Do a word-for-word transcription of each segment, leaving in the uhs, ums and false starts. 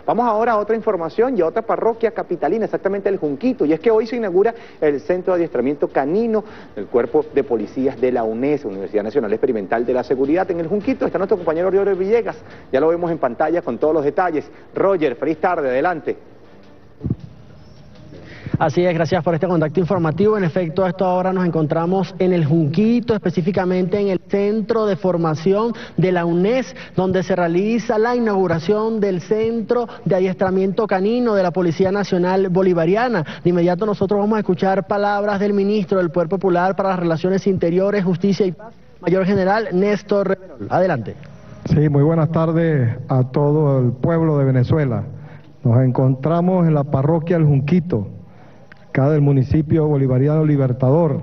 Vamos ahora a otra información y a otra parroquia capitalina, exactamente el Junquito, y es que hoy se inaugura el Centro de Adiestramiento Canino del Cuerpo de Policías de la UNES, Universidad Nacional Experimental de la Seguridad. En el Junquito está nuestro compañero Roger Villegas, ya lo vemos en pantalla con todos los detalles. Roger, feliz tarde, adelante. Así es, gracias por este contacto informativo. En efecto, a esta hora nos encontramos en el Junquito, específicamente en el Centro de Formación de la UNES, donde se realiza la inauguración del Centro de Adiestramiento Canino de la Policía Nacional Bolivariana. De inmediato nosotros vamos a escuchar palabras del ministro del Poder Popular para las Relaciones Interiores, Justicia y Paz, Mayor General Néstor Reverol. Adelante. Sí, muy buenas tardes a todo el pueblo de Venezuela. Nos encontramos en la parroquia El Junquito, acá del municipio bolivariano Libertador.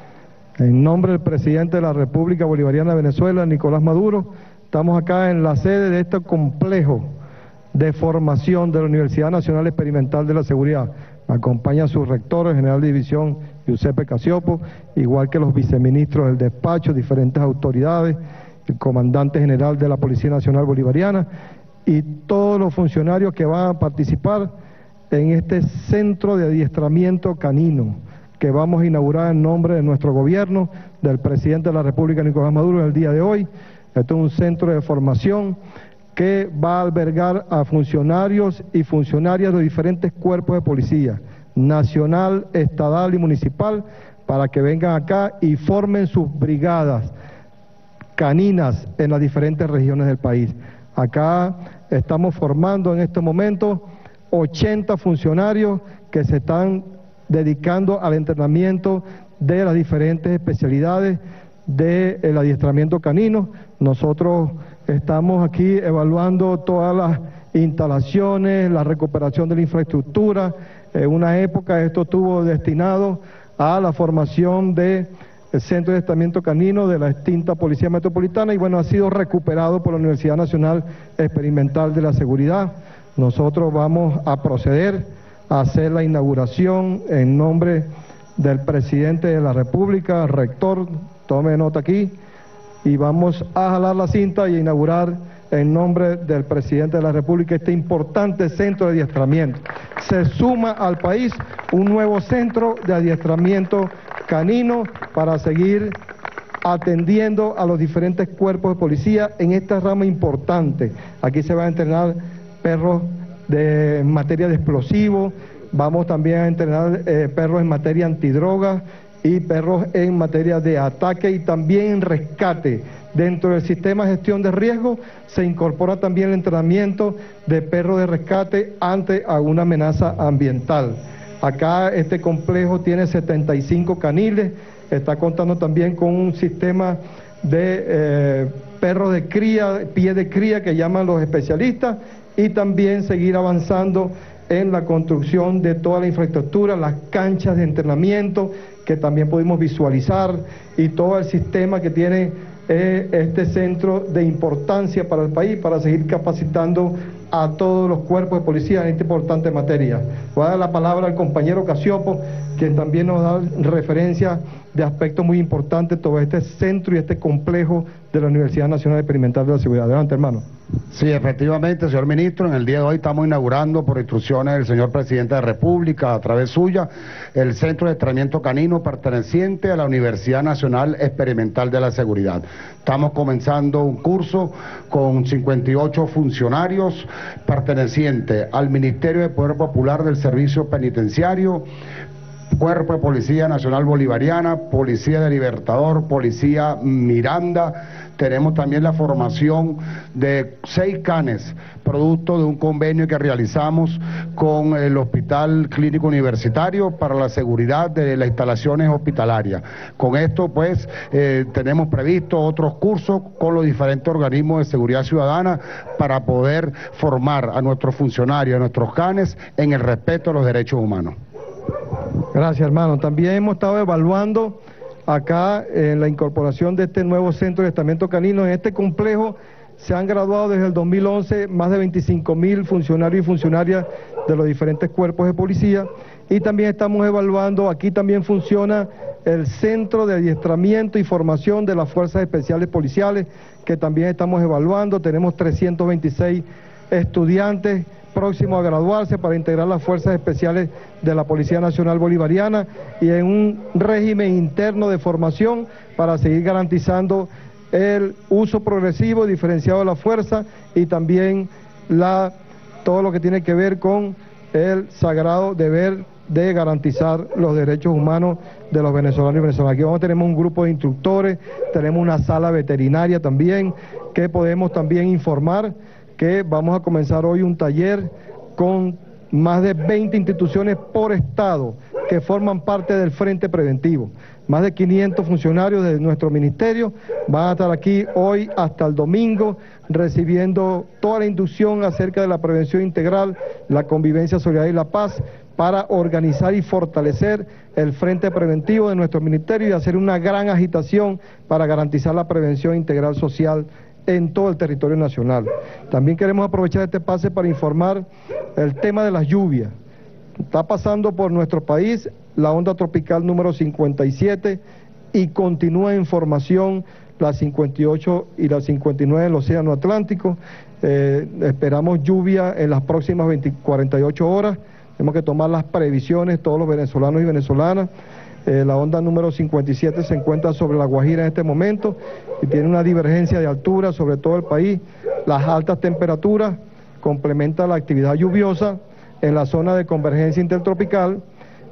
En nombre del presidente de la República Bolivariana de Venezuela, Nicolás Maduro, estamos acá en la sede de este complejo de formación de la Universidad Nacional Experimental de la Seguridad. Me acompaña su rector, el general de división Giuseppe Casiopo, igual que los viceministros del despacho, diferentes autoridades, el comandante general de la Policía Nacional Bolivariana y todos los funcionarios que van a participar en este centro de adiestramiento canino que vamos a inaugurar en nombre de nuestro gobierno, del presidente de la República, Nicolás Maduro, en el día de hoy. Este es un centro de formación que va a albergar a funcionarios y funcionarias de diferentes cuerpos de policía, nacional, estatal y municipal, para que vengan acá y formen sus brigadas caninas en las diferentes regiones del país. Acá estamos formando en este momento ochenta funcionarios que se están dedicando al entrenamiento de las diferentes especialidades del adiestramiento canino. Nosotros estamos aquí evaluando todas las instalaciones, la recuperación de la infraestructura. En una época esto estuvo destinado a la formación del Centro de Adiestramiento Canino de la extinta Policía Metropolitana y bueno, ha sido recuperado por la Universidad Nacional Experimental de la Seguridad. Nosotros vamos a proceder a hacer la inauguración en nombre del presidente de la República, rector, tome nota aquí, y vamos a jalar la cinta y inaugurar en nombre del presidente de la República este importante centro de adiestramiento. Se suma al país un nuevo centro de adiestramiento canino para seguir atendiendo a los diferentes cuerpos de policía en esta rama importante. Aquí se va a entrenar perros de, en materia de explosivos, vamos también a entrenar eh, perros en materia antidrogas y perros en materia de ataque y también en rescate. Dentro del sistema de gestión de riesgo se incorpora también el entrenamiento de perros de rescate ante alguna amenaza ambiental. Acá este complejo tiene setenta y cinco caniles, está contando también con un sistema de eh, perros de cría, pie de cría que llaman los especialistas, y también seguir avanzando en la construcción de toda la infraestructura, las canchas de entrenamiento que también pudimos visualizar y todo el sistema que tiene eh, este centro de importancia para el país para seguir capacitando a todos los cuerpos de policía en esta importante materia. Voy a dar la palabra al compañero Casiopo, quien también nos da referencia de aspectos muy importantes sobre este centro y este complejo de la Universidad Nacional Experimental de la Seguridad. Adelante, hermano. Sí, efectivamente, señor ministro, en el día de hoy estamos inaugurando por instrucciones del señor presidente de la República, a través suya, el Centro de Entrenamiento Canino perteneciente a la Universidad Nacional Experimental de la Seguridad. Estamos comenzando un curso con cincuenta y ocho funcionarios pertenecientes al Ministerio de Poder Popular del Servicio Penitenciario, Cuerpo de Policía Nacional Bolivariana, Policía de Libertador, Policía Miranda. Tenemos también la formación de seis canes, producto de un convenio que realizamos con el Hospital Clínico Universitario para la seguridad de las instalaciones hospitalarias. Con esto, pues, eh, tenemos previsto otros cursos con los diferentes organismos de seguridad ciudadana para poder formar a nuestros funcionarios, a nuestros canes, en el respeto a los derechos humanos. Gracias, hermano. También hemos estado evaluando acá en la incorporación de este nuevo centro de adiestramiento canino. En este complejo se han graduado desde el dos mil once más de veinticinco mil funcionarios y funcionarias de los diferentes cuerpos de policía, y también estamos evaluando, aquí también funciona el Centro de Adiestramiento y Formación de las Fuerzas Especiales Policiales, que también estamos evaluando. Tenemos trescientos veintiséis estudiantes próximo a graduarse para integrar las fuerzas especiales de la Policía Nacional Bolivariana y en un régimen interno de formación para seguir garantizando el uso progresivo y diferenciado de la fuerza y también la, todo lo que tiene que ver con el sagrado deber de garantizar los derechos humanos de los venezolanos y venezolanas. Aquí vamos, tenemos un grupo de instructores, tenemos una sala veterinaria también, que podemos también informar que vamos a comenzar hoy un taller con más de veinte instituciones por estado que forman parte del Frente Preventivo. Más de quinientos funcionarios de nuestro ministerio van a estar aquí hoy hasta el domingo recibiendo toda la inducción acerca de la prevención integral, la convivencia, solidaridad y la paz para organizar y fortalecer el Frente Preventivo de nuestro ministerio y hacer una gran agitación para garantizar la prevención integral social en todo el territorio nacional. También queremos aprovechar este pase para informar el tema de las lluvias. Está pasando por nuestro país la onda tropical número cincuenta y siete y continúa en formación la cincuenta y ocho y la cincuenta y nueve en el Océano Atlántico. Eh, esperamos lluvia en las próximas veinte, cuarenta y ocho horas. Tenemos que tomar las previsiones, todos los venezolanos y venezolanas. Eh, la onda número cincuenta y siete se encuentra sobre La Guajira en este momento y tiene una divergencia de altura sobre todo el país. Las altas temperaturas complementan la actividad lluviosa en la zona de convergencia intertropical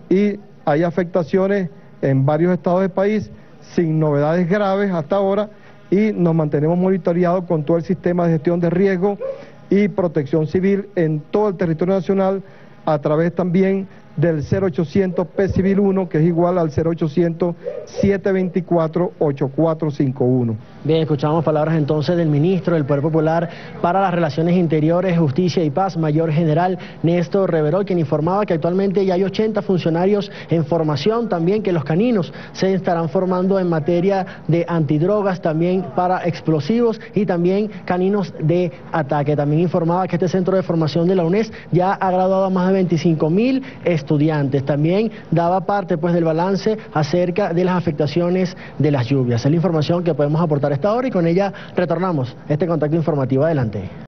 y hay afectaciones en varios estados del país sin novedades graves hasta ahora y nos mantenemos monitoreados con todo el sistema de gestión de riesgo y protección civil en todo el territorio nacional a través también del cero ochocientos P Civil uno, que es igual al cero ochocientos, siete veinticuatro, ochenta y cuatro cincuenta y uno. Bien, escuchamos palabras entonces del ministro del Poder Popular para las Relaciones Interiores, Justicia y Paz, Mayor General Néstor Reverol, quien informaba que actualmente ya hay ochenta funcionarios en formación, también que los caninos se estarán formando en materia de antidrogas, también para explosivos y también caninos de ataque. También informaba que este centro de formación de la UNES ya ha graduado a más de veinticinco mil estudiantes. También daba parte pues del balance acerca de las afectaciones de las lluvias. Es la información que podemos aportar a esta hora y con ella retornamos este contacto informativo. Adelante.